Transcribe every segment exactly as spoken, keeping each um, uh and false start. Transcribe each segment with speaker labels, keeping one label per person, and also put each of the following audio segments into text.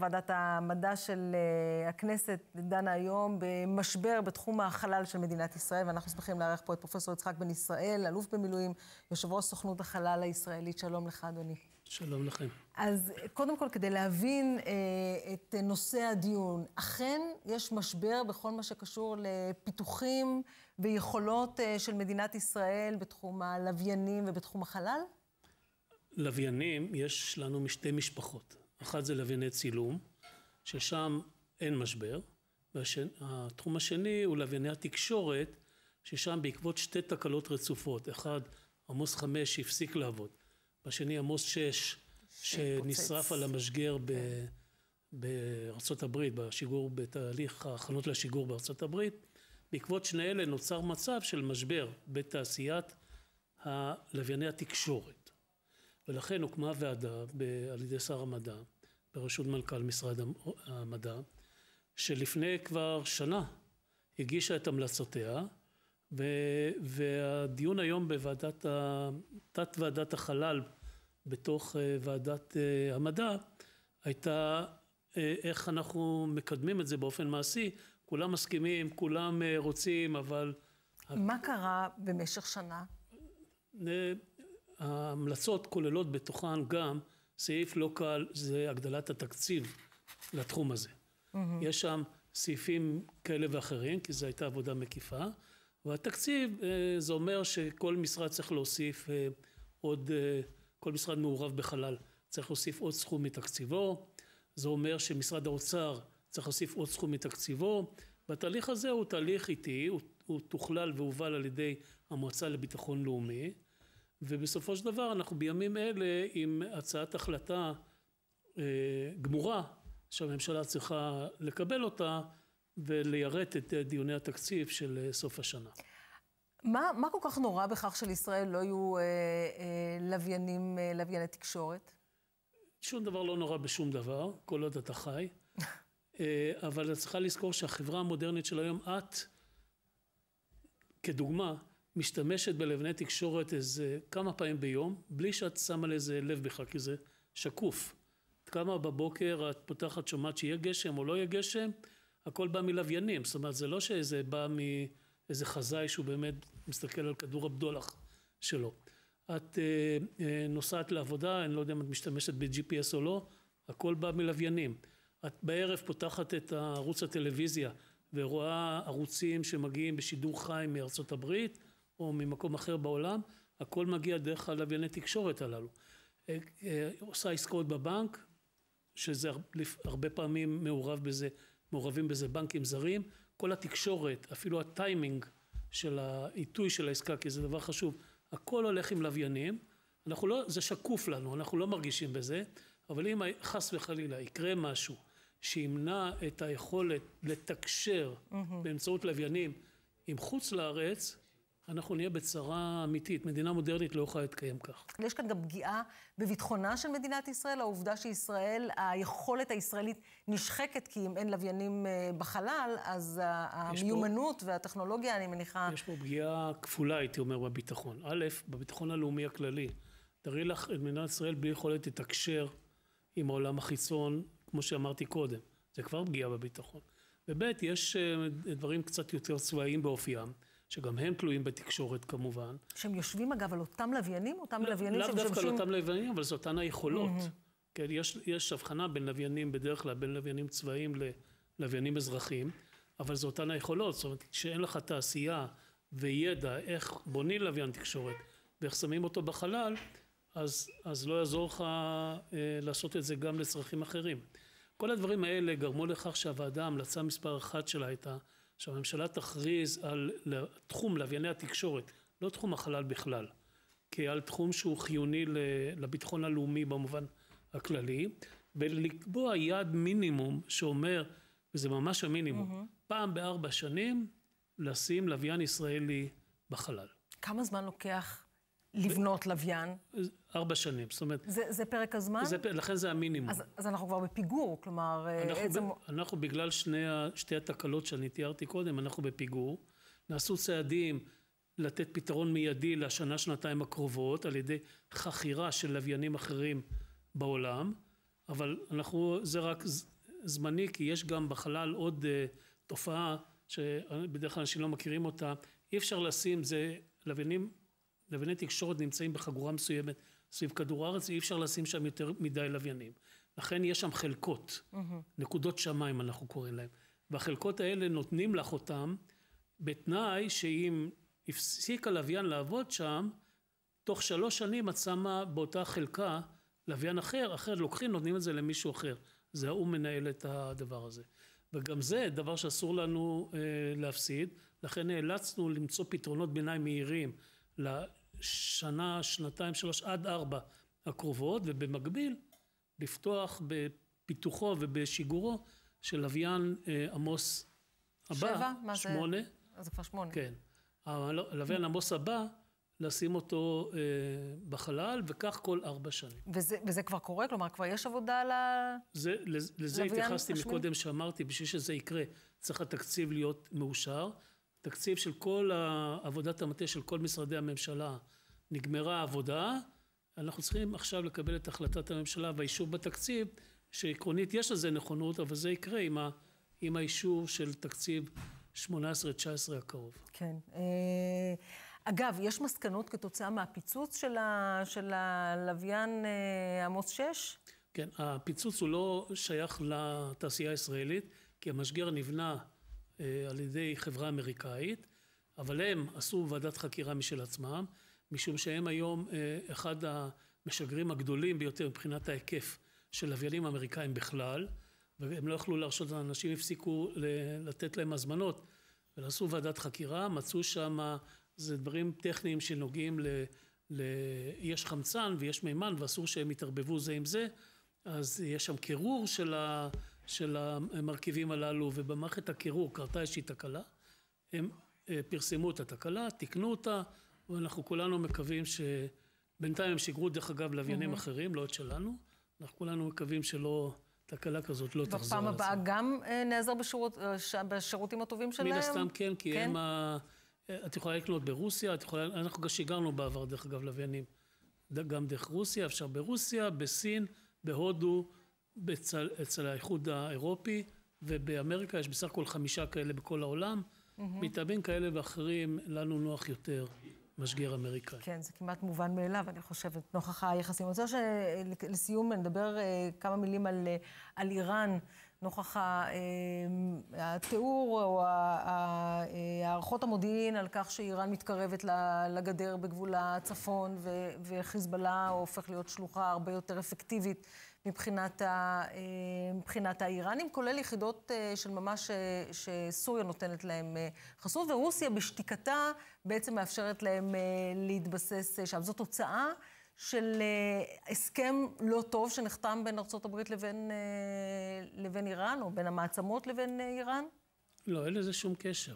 Speaker 1: ועדת המדע של הכנסת דנה היום במשבר בתחום החלל של מדינת ישראל, ואנחנו שמחים לארח פה את פרופסור יצחק בן ישראל, אלוף במילואים, יושב ראש סוכנות החלל הישראלית. שלום לך, אדוני.
Speaker 2: שלום לכם.
Speaker 1: אז קודם כל, כדי להבין אה, את נושא הדיון, אכן יש משבר בכל מה שקשור לפיתוחים ויכולות אה, של מדינת ישראל בתחום הלוויינים ובתחום החלל?
Speaker 2: לוויינים יש לנו משתי משפחות. אחת זה לווייני צילום, ששם אין משבר, והתחום השני הוא לווייני התקשורת, ששם בעקבות שתי תקלות רצופות, אחד עמוס חמש שהפסיק לעבוד, בשני עמוס שש שנשרף על המשגר ב... בארצות הברית, בשיגור, בתהליך ההכנות לשיגור בארצות הברית. בעקבות שני אלה נוצר מצב של משבר בתעשיית הלווייני התקשורת. ולכן הוקמה ועדה על ידי שר המדע, בראשות מנכ"ל משרד המדע, שלפני כבר שנה הגישה את המלצותיה, והדיון היום בוועדת, תת ועדת החלל בתוך ועדת המדע, הייתה איך אנחנו מקדמים את זה באופן מעשי. כולם מסכימים, כולם רוצים, אבל...
Speaker 1: מה קרה במשך שנה?
Speaker 2: ההמלצות כוללות בתוכן גם סעיף לא קל, זה הגדלת התקציב לתחום הזה. Mm-hmm. יש שם סעיפים כאלה ואחרים, כי זו הייתה עבודה מקיפה, והתקציב זה אומר שכל משרד צריך להוסיף עוד, כל משרד מעורב בחלל צריך להוסיף עוד סכום מתקציבו, זה אומר שמשרד האוצר צריך להוסיף עוד סכום מתקציבו, והתהליך הזה הוא תהליך איטי, הוא, הוא תוכלל והובל על ידי המועצה לביטחון לאומי, ובסופו של דבר אנחנו בימים אלה עם הצעת החלטה אה, גמורה שהממשלה צריכה לקבל אותה וליירט את דיוני התקציב של סוף השנה.
Speaker 1: מה, מה כל כך נורא בכך של ישראל לא יהיו אה, אה, לוויינים, אה, לווייני תקשורת?
Speaker 2: שום דבר לא נורא בשום דבר, כל עוד אתה חי. אה, אבל את צריכה לזכור שהחברה המודרנית של היום, את כדוגמה, משתמשת בלווייני תקשורת איזה כמה פעמים ביום, בלי שאת שמה לזה לב בכלל, כי זה שקוף. את כמה בבוקר את פותחת שומעת שיהיה גשם או לא יהיה גשם, הכל בא מלוויינים. זאת אומרת, זה לא שזה בא מאיזה חזאי שהוא באמת מסתכל על כדור הבדולח שלו. את אה, אה, נוסעת לעבודה, אני לא יודע אם את משתמשת ב-ג'י פי אס או לא, הכל בא מלוויינים. את בערב פותחת את ערוץ הטלוויזיה ורואה ערוצים שמגיעים בשידור חי מארצות הברית, או ממקום אחר בעולם, הכל מגיע דרך הלווייני תקשורת הללו. עושה עסקאות בבנק, שזה הרבה פעמים מעורב בזה, מעורבים בזה בנקים זרים, כל התקשורת, אפילו הטיימינג של העיתוי של העסקה, כי זה דבר חשוב, הכל הולך עם לוויינים, אנחנו לא, זה שקוף לנו, אנחנו לא מרגישים בזה, אבל אם חס וחלילה יקרה משהו, שימנע את היכולת לתקשר mm-hmm. באמצעות לוויינים עם חוץ לארץ, אנחנו נהיה בצרה אמיתית. מדינה מודרנית לא יכולה להתקיים כך.
Speaker 1: יש כאן גם פגיעה בביטחונה של מדינת ישראל, העובדה שישראל, היכולת הישראלית נשחקת, כי אם אין לוויינים בחלל, אז המיומנות פה, והטכנולוגיה, אני מניחה...
Speaker 2: יש פה פגיעה כפולה, הייתי אומר, בביטחון. א', בביטחון הלאומי הכללי. תראי לך, מדינת ישראל בלי יכולת לתקשר עם העולם החיצון, כמו שאמרתי קודם. זה כבר פגיעה בביטחון. וב', יש דברים קצת יותר צבאיים באופיים, שגם הם תלויים בתקשורת כמובן.
Speaker 1: שהם יושבים אגב על אותם לוויינים, אותם לוויינים
Speaker 2: שמשמשים... לאו דווקא על אותם לוויינים, אבל זה אותן היכולות. כן, יש, יש הבחנה בין לוויינים בדרך כלל, בין לוויינים צבאיים ללוויינים אזרחיים, אבל זה אותן היכולות. זאת אומרת, שאין לך תעשייה וידע איך בונים לוויין תקשורת, ואיך שמים אותו בחלל, אז, אז לא יעזור לך אה, לעשות את זה גם לצרכים אחרים. כל הדברים האלה גרמו לכך שהוועדה, המלצה מספר אחת שלה הייתה, שהממשלה תכריז על תחום לווייני התקשורת, לא תחום החלל בכלל, כי על תחום שהוא חיוני לביטחון הלאומי במובן הכללי, ולקבוע יעד מינימום שאומר, וזה ממש המינימום, mm-hmm. פעם בארבע שנים לשים לוויין ישראלי בחלל.
Speaker 1: כמה זמן לוקח לבנות לוויין?
Speaker 2: ארבע שנים, זאת אומרת...
Speaker 1: זה, זה פרק הזמן?
Speaker 2: זה, לכן זה המינימום.
Speaker 1: אז, אז אנחנו כבר בפיגור, כלומר...
Speaker 2: אנחנו,
Speaker 1: עצם...
Speaker 2: ב, אנחנו בגלל שני, שתי התקלות שאני תיארתי קודם, אנחנו בפיגור. נעשו צעדים לתת פתרון מיידי לשנה, שנתיים הקרובות, על ידי חכירה של לוויינים אחרים בעולם, אבל אנחנו, זה רק זמני, כי יש גם בחלל עוד uh, תופעה שבדרך כלל אנשים לא מכירים אותה. אי אפשר לשים, זה לוויינים, לווייני תקשורת נמצאים בחגורה מסוימת סביב כדור הארץ, אי אפשר לשים שם יותר מדי לוויינים. לכן יש שם חלקות, mm-hmm. נקודות שמיים אנחנו קוראים להם. והחלקות האלה נותנים לך אותם, בתנאי שאם הפסיק הלוויין לעבוד שם, תוך שלוש שנים את שמה באותה חלקה לוויין אחר, אחר לוקחים, נותנים את זה למישהו אחר. זה הוא מנהל את הדבר הזה. וגם זה דבר שאסור לנו אה, להפסיד, לכן נאלצנו למצוא פתרונות ביניים מהירים לשנה, שנתיים, שלוש, עד ארבע הקרובות, ובמקביל לפתוח בפיתוחו ובשיגורו של לוויין אה, עמוס הבא,
Speaker 1: שבע? מה
Speaker 2: שמונה.
Speaker 1: זה? אז זה כבר שמונה.
Speaker 2: כן. הלוויין עמוס הבא, לשים אותו אה, בחלל, וכך כל ארבע שנים.
Speaker 1: וזה, וזה כבר קורה? כלומר, כבר יש עבודה על ה...
Speaker 2: זה, לזה התייחסתי מקודם שאמרתי, בשביל שזה יקרה, צריך התקציב להיות מאושר. תקציב של כל עבודת המטה של כל משרדי הממשלה נגמרה העבודה, אנחנו צריכים עכשיו לקבל את החלטת הממשלה והאישור בתקציב, שעקרונית יש לזה נכונות, אבל זה יקרה עם, ה, עם האישור של תקציב שמונה עשרה תשע עשרה הקרוב.
Speaker 1: כן. אגב, יש מסקנות כתוצאה מהפיצוץ של, ה, של הלוויין עמוס שש?
Speaker 2: כן, הפיצוץ הוא לא שייך לתעשייה הישראלית, כי המשגר נבנה על ידי חברה אמריקאית, אבל הם עשו ועדת חקירה משל עצמם, משום שהם היום אחד המשגרים הגדולים ביותר מבחינת ההיקף של לוויינים אמריקאים בכלל, והם לא יכלו להרשות, אנשים הפסיקו לתת להם הזמנות, ועשו ועדת חקירה, מצאו שם, זה דברים טכניים שנוגעים ל... ל... יש חמצן ויש מימן, ואסור שהם יתערבבו זה עם זה, אז יש שם קירור של, ה... של המרכיבים הללו, ובמערכת הקירור קרתה איזושהי תקלה, הם פרסמו את התקלה, תקנו אותה, ואנחנו כולנו מקווים שבינתיים הם שיגרו דרך אגב לוויינים mm-hmm. אחרים, לא את שלנו, אנחנו כולנו מקווים שלא... תקלה כזאת לא תחזור על זה.
Speaker 1: בפעם הבאה גם נעזר בשירות, בשירותים הטובים שלהם?
Speaker 2: מן הסתם כן, כי כן? הם, ה... את יכולה לקנות ברוסיה, את יכולה... אנחנו גם שיגרנו בעבר דרך אגב לוויינים, גם דרך רוסיה, אפשר ברוסיה, בסין, בהודו, בצל... אצל האיחוד האירופי, ובאמריקה יש בסך הכל חמישה כאלה בכל העולם, mm-hmm. מטעמים כאלה ואחרים, לנו נוח יותר. משגר אמריקאי.
Speaker 1: כן, זה כמעט מובן מאליו, אני חושבת, נוכח היחסים. אני רוצה שלסיום נדבר כמה מילים על, על איראן, נוכח התיאור או הערכות המודיעין על כך שאיראן מתקרבת לגדר בגבול הצפון, וחיזבאללה הופך להיות שלוחה הרבה יותר אפקטיבית מבחינת, ה, מבחינת האיראנים, כולל יחידות של ממש שסוריה נותנת להם חסות, ורוסיה בשתיקתה בעצם מאפשרת להם להתבסס שם. זאת תוצאה של הסכם לא טוב שנחתם בין ארצות הברית לבין, לבין איראן, או בין המעצמות לבין איראן? לא,
Speaker 2: אין לזה שום קשר.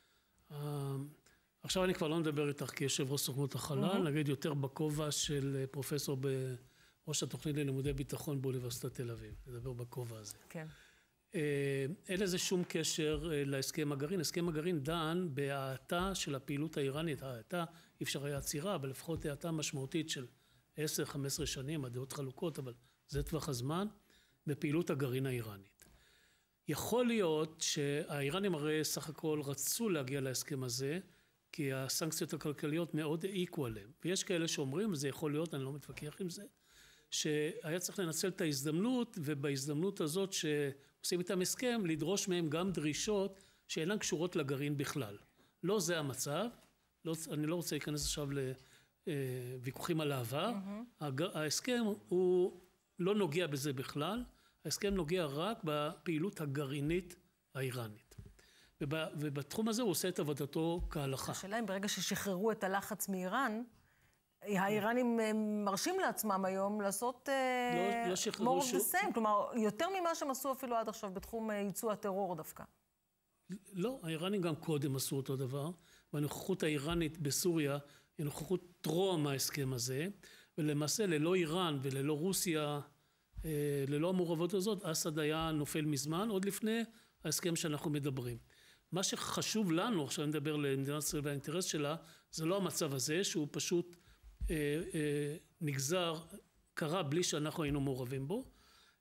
Speaker 2: עכשיו אני כבר לא מדבר איתך כיושב ראש סוכנות החלל, נגיד יותר בכובע של פרופסור ב... ראש התוכנית ללימודי ביטחון באוניברסיטת תל אביב, לדבר בכובע הזה.
Speaker 1: כן.
Speaker 2: אין לזה שום קשר להסכם הגרעין. הסכם הגרעין דן בהאטה של הפעילות האיראנית. ההאטה, אי אפשר היה עצירה, אבל לפחות האטה משמעותית של עשר חמש עשרה שנים, הדעות חלוקות, אבל זה טווח הזמן, בפעילות הגרעין האיראנית. יכול להיות שהאיראנים הרי סך הכל רצו להגיע להסכם הזה, כי הסנקציות הכלכליות מאוד העיקו עליהם. ויש כאלה שאומרים, וזה יכול להיות, אני לא מתווכח עם זה, שהיה צריך לנצל את ההזדמנות, ובהזדמנות הזאת שעושים איתם הסכם, לדרוש מהם גם דרישות שאינן קשורות לגרעין בכלל. לא זה המצב, לא, אני לא רוצה להיכנס עכשיו לוויכוחים על העבר, mm-hmm. ההסכם הוא לא נוגע בזה בכלל, ההסכם נוגע רק בפעילות הגרעינית האיראנית. וב, ובתחום הזה הוא עושה את עבודתו כהלכה.
Speaker 1: השאלה אם ברגע ששחררו את הלחץ מאיראן, האיראנים מרשים לעצמם היום לעשות more of the same, כלומר, יותר ממה שהם עשו אפילו עד עכשיו בתחום ייצוא הטרור דווקא.
Speaker 2: לא, האיראנים גם קודם עשו אותו דבר, והנוכחות האיראנית בסוריה היא נוכחות טרום ההסכם הזה, ולמעשה ללא איראן וללא רוסיה, ללא המעורבות הזאת, אסד היה נופל מזמן, עוד לפני ההסכם שאנחנו מדברים. מה שחשוב לנו, עכשיו נדבר למדינת ישראל והאינטרס שלה, זה לא המצב הזה, שהוא פשוט נגזר, קרה בלי שאנחנו היינו מעורבים בו,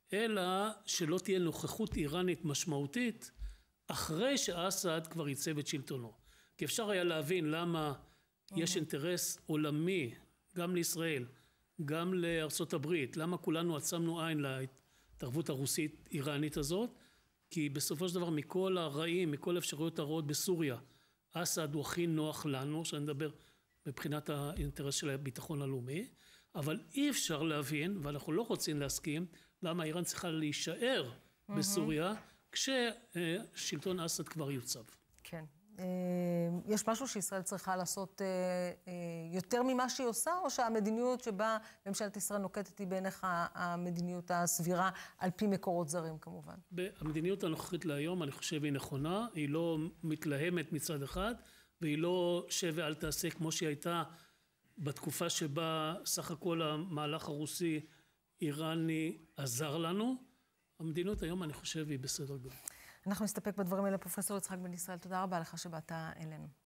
Speaker 2: אלא שלא תהיה נוכחות איראנית משמעותית אחרי שאסד כבר ייצב את שלטונו. כי אפשר היה להבין למה יש אינטרס עולמי, גם לישראל, גם לארצות הברית, למה כולנו עצמנו עין להתערבות הרוסית איראנית הזאת, כי בסופו של דבר מכל הרעים, מכל האפשרויות הרעות בסוריה, אסד הוא הכי נוח לנו, שאני מדבר מבחינת האינטרס של הביטחון הלאומי, אבל אי אפשר להבין, ואנחנו לא רוצים להסכים, למה איראן צריכה להישאר בסוריה, כששלטון אסד כבר יוצב.
Speaker 1: כן. יש משהו שישראל צריכה לעשות יותר ממה שהיא עושה, או שהמדיניות שבה ממשלת ישראל נוקטת היא בעיניך המדיניות הסבירה, על פי מקורות זרים כמובן?
Speaker 2: המדיניות הנוכחית להיום, אני חושב, היא נכונה, היא לא מתלהמת מצד אחד, והיא לא שווה אל תעשה כמו שהיא הייתה בתקופה שבה סך הכל המהלך הרוסי איראני עזר לנו. המדיניות היום, אני חושב, היא בסדר גמור.
Speaker 1: אנחנו נסתפק בדברים האלה. פרופסור יצחק בן ישראל, תודה רבה לך שבאת אלינו.